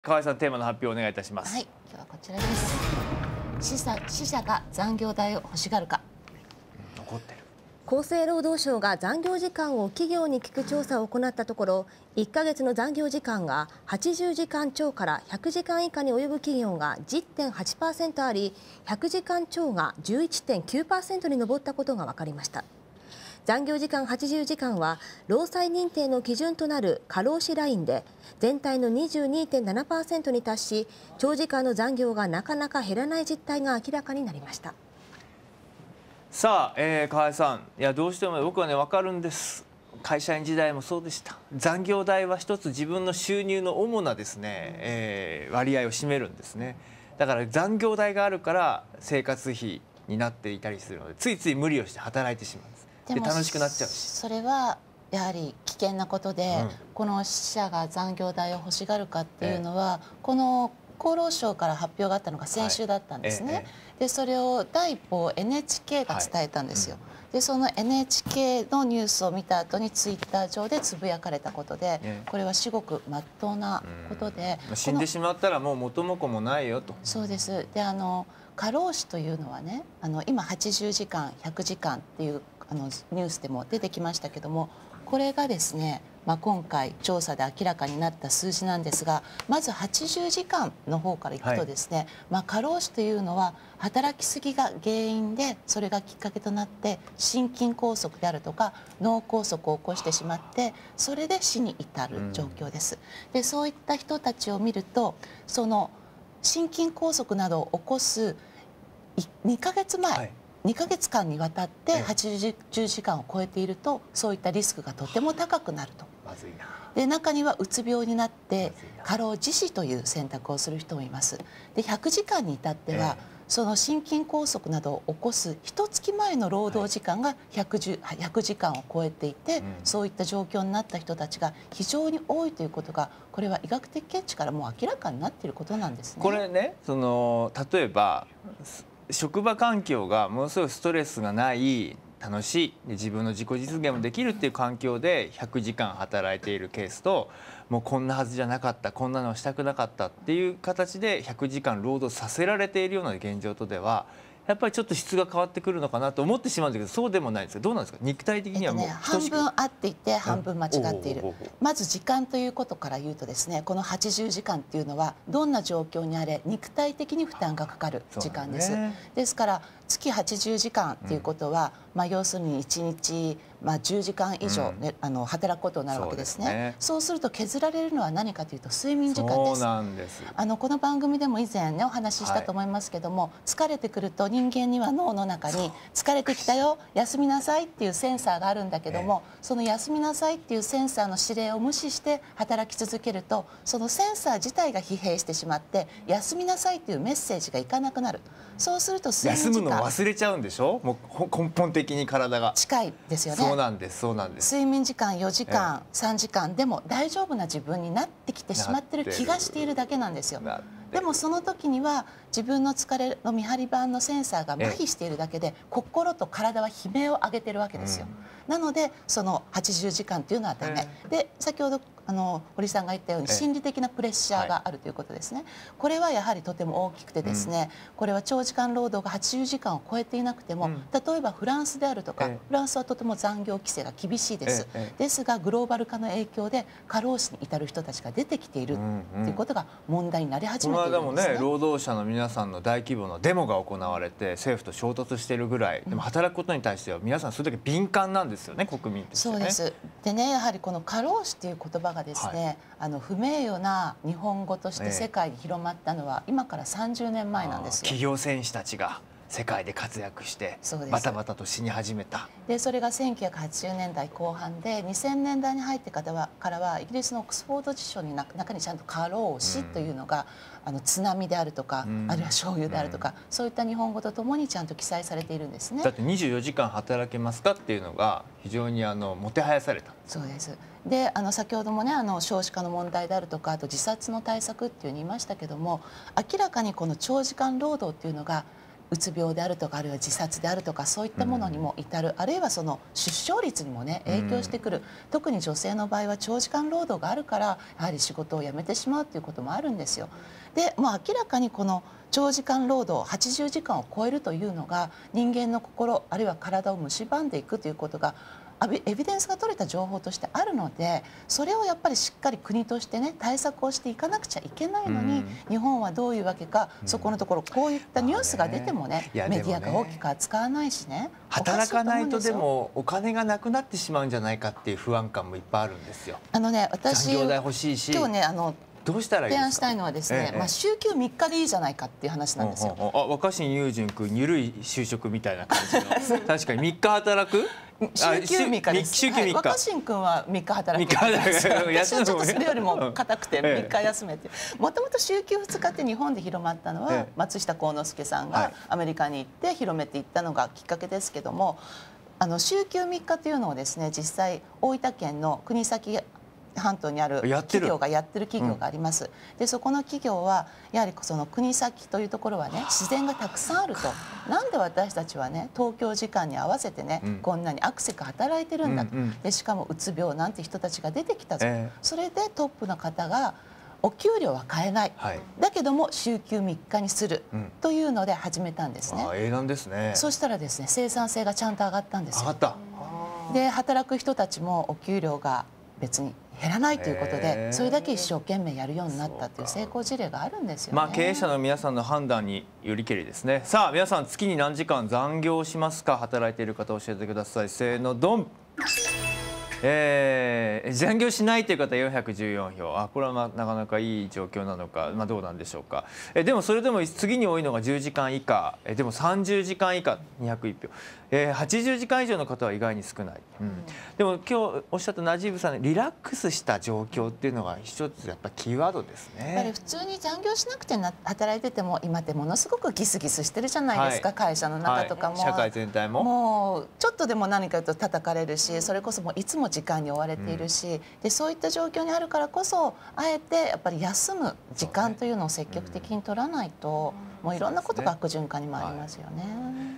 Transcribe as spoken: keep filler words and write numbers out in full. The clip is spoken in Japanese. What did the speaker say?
河合さん、テーマの発表をお願いいたします。 はい、今日はこちらです。死者、死者が残業代を欲しがるか。 残ってる。 厚生労働省が残業時間を企業に聞く調査を行ったところ、いっかげつの残業時間がはちじゅうじかん超からひゃくじかん以下に及ぶ企業が じゅってんはちパーセント あり、ひゃくじかん超が じゅういってんきゅうパーセント に上ったことが分かりました。残業時間はちじゅうじかんは労災認定の基準となる過労死ラインで全体の にじゅうにてんななパーセント に達し、長時間の残業がなかなか減らない実態が明らかになりました。 さあ、えー、河合さん、いやどうしても僕はね分かるんです。会社員時代もそうでした。残業代は一つ自分の収入の主なですね、えー、割合を占めるんですね。だから残業代があるから生活費になっていたりするので、ついつい無理をして働いてしまうんです。で楽しくなっちゃうし、 それはやはり危険なことで、うん、この死者が残業代を欲しがるかっていうのは、ええ、この厚労省から発表があったのが先週だったんですね。はいええ、でそれを第一報 エヌエイチケー が伝えたんですよ。はいうん、でその エヌエイチケー のニュースを見た後にツイッター上でつぶやかれたことで、ええ、これは至極真っ当なことで、 死んでしまったらもう元も子もないよと。 そうです。であの過労死というのはね、あの今はちじゅうじかんひゃくじかんっていうあのニュースでも出てきましたけども、これがですね、まあ、今回調査で明らかになった数字なんですが、まずはちじゅうじかんの方からいくとですね、はい、まあ過労死というのは働きすぎが原因で、それがきっかけとなって心筋梗塞であるとか脳梗塞を起こしてしまって、それで死に至る状況です。うん、でそういった人たちを見ると、その心筋梗塞などを起こすにかげつまえ、はいにかげつかんにわたってはちじゅうじかんを超えていると、そういったリスクがとても高くなると。 まずいな。 で中にはうつ病になって過労自死という選択をする人もいます。でひゃくじかんに至っては、ええ、その心筋梗塞などを起こす一月前の労働時間がひゃくじかんを超えていて、うん、そういった状況になった人たちが非常に多いということが、これは医学的見地からもう明らかになっていることなんですね。 これね、その例えば職場環境がものすごいストレスがない楽しい自分の自己実現もできるっていう環境でひゃくじかん働いているケースと、もうこんなはずじゃなかった、こんなのしたくなかったっていう形でひゃくじかん労働させられているような現状とでは、やっぱりちょっと質が変わってくるのかなと思ってしまうんだけど、そうでもないんですか。どうなんですか。肉体的にはもう、 えっとね、半分合っていて半分間違っている。まず時間ということから言うとですね、このはちじゅうじかんっていうのはどんな状況にあれ肉体的に負担がかかる時間です。ね、ですから月はちじゅうじかんということは、うん、まあ要するにいちにちまあじゅうじかん以上、ねうん、あの働くことになるわけですね。そうですね。そうすると削られるのは何かというと睡眠時間です。 そうなんです。 あのこの番組でも以前ねお話ししたと思いますけども、はい、疲れてくると人間には脳の中に疲れてきたよ、休みなさいっていうセンサーがあるんだけども、ええ、その休みなさいっていうセンサーの指令を無視して働き続けると、そのセンサー自体が疲弊してしまって休みなさいっていうメッセージがいかなくなる。そうすると睡眠時間、 休むの忘れちゃうんでしょ。もう根本的に体が近いですよね。 そうなんです、そうなんです。 睡眠時間よじかん、ええ、さんじかんでも大丈夫な自分になってきてしまってる気がしているだけなんですよ。でもその時には自分の疲れの見張り板のセンサーが麻痺しているだけで、心と体は悲鳴を上げてるわけですよ。うん、なのでそのはちじゅうじかんというのはダメ。で先ほどあの堀さんが言ったように心理的なプレッシャーがあるということですね。これはやはりとても大きくてですね、うん、これは長時間労働がはちじゅうじかんを超えていなくても、うん、例えばフランスであるとか、フランスはとても残業規制が厳しいです。ですがグローバル化の影響で過労死に至る人たちが出てきているということが問題になり始めているんですね。 この間もね、労働者の皆さんの大規模なデモが行われて政府と衝突しているぐらい、でも働くことに対しては皆さんそれだけ敏感なんですよね、国民としてね。 そうです。でね、やはりこの過労死という言葉がですね、はい、あの不名誉な日本語として世界に広まったのは今からさんじゅうねんまえなんですよ。 企業戦士たちが世界で活躍してバタバタと死に始めた。 でそれがせんきゅうひゃくはちじゅうねんだいこう半で、にせんねんだいに入ってからはからはイギリスのオックスフォード辞書に中にちゃんと過労死というのが、うん、あの津波であるとか、うん、あるいは醤油であるとか、うん、そういった日本語とともにちゃんと記載されているんですね。 だってにじゅうよじかん働けますかっていうのが非常にあのもてはやされた。 そうです。であの先ほどもね、あの少子化の問題であるとか、あと自殺の対策っていうふうに言いましたけども、明らかにこの長時間労働っていうのがうつ病であるとかあるいは自殺であるとかそういったものにも至る、うん、あるいはその出生率にもね影響してくる、うん、特に女性の場合は長時間労働があるからやはり仕事を辞めてしまうということもあるんですよ。で、まあ、明らかにこの長時間労働はちじゅうじかんを超えるというのが人間の心あるいは体を蝕んでいくということがエビデンスが取れた情報としてあるので、それをやっぱりしっかり国としてね対策をしていかなくちゃいけないのに、うん、日本はどういうわけか、うん、そこのところこういったニュースが出てもね、まあ、ねメディアが大きく扱わないしね、 働かないとでもお金がなくなってしまうんじゃないかっていう不安感もいっぱいあるんですよ。 あのね、私残業代欲しいし、 今日ねあのどうしたらいいですか。 提案したいのはですね、ええ、まあ週休みっかでいいじゃないかっていう話なんですよ。 あ、若新雄純君ゆるい就職みたいな感じの確かにみっか働く週休みっかです。 週休みっか、はい、 若新君はみっか働く。私はちょっとそれよりも固くてみっか休めて。もともと週休ふつかって日本で広まったのは、ええ、松下幸之助さんがアメリカに行って広めていったのがきっかけですけども、あの週休みっかというのをですね実際大分県の国東半島にある企業がやってる企業があります。うん、でそこの企業はやはりその国東というところはね自然がたくさんあると、なんで私たちはね東京時間に合わせてね、うん、こんなにアクセク働いてるんだと、うんうん、でしかもうつ病なんて人たちが出てきたぞ、えー、それでトップの方がお給料は変えない、はい、だけども週休みっかにする、うん、というので始めたんですね。 あ、英断ですね。 そしたらですね生産性がちゃんと上がったんですよ。 上がった。 で働く人たちもお給料が別に減らないということで、それだけ一生懸命やるようになったという成功事例があるんですよね。 まあ経営者の皆さんの判断によりけりですね。さあ皆さん月に何時間残業しますか。働いている方教えてください。せーのドン。えー、残業しないという方よんひゃくじゅうよんひょう。あ、これはまあなかなかいい状況なのか、まあ、どうなんでしょうか。えでもそれでも次に多いのがじゅうじかん以下、えでもさんじゅうじかん以下にひゃくいちひょう、えー、はちじゅうじかん以上の方は意外に少ない。うん、でも今日おっしゃったナジーブさん、リラックスした状況っていうのが一つやっぱりキーワードですね。 やっぱり普通に残業しなくてな働いてても今ってものすごくギスギスしてるじゃないですか、はい、会社の中とかも、 はい、社会全体ももうちょっとでも何かと叩かれるし、それこそもういつも時間に追われているし、うん、でそういった状況にあるからこそあえてやっぱり休む時間というのを積極的に取らないと、もういろんなことが悪循環にもありますよね。